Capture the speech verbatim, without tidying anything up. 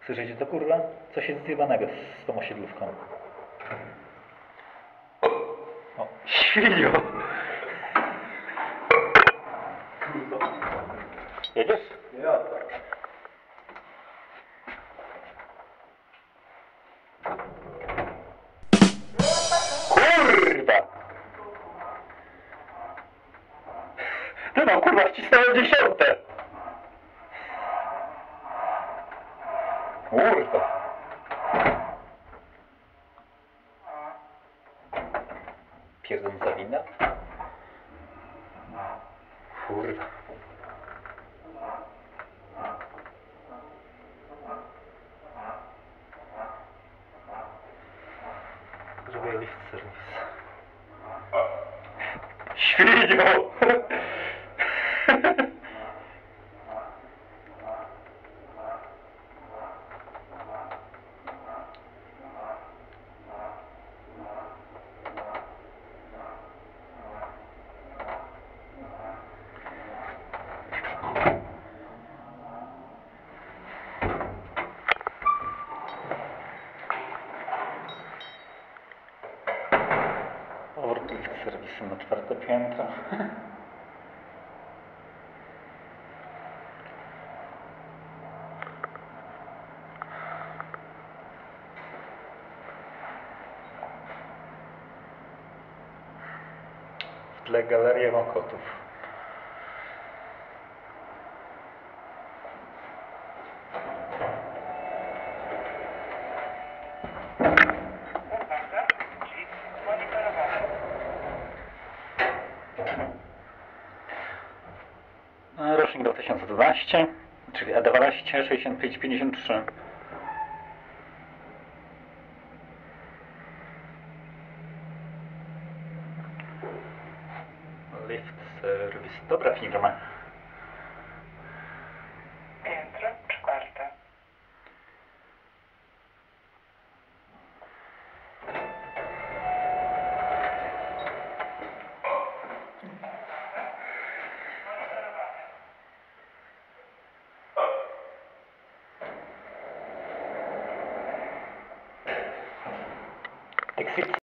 Słyszycie to, kurwa? Coś jest zjebanego z tą osiedlówką. O, świnio! Kurwa. Jedziesz? Ja. Kurwa! Ty no, kurwa, wcisnąłem dziesiąte! Kurwa! Pierdolnica wina? Kurwa. Zrobię lift serwis. Świnio! Powrót lift serwisu na czwarte piętro. W tle galeria Mokotów. Rocznik dwa tysiące dwanaście, czyli E dwanaście sześćdziesiąt pięć pięćdziesiąt trzy. Lift serwis. Dobra firma. Piętro czwarte. Exit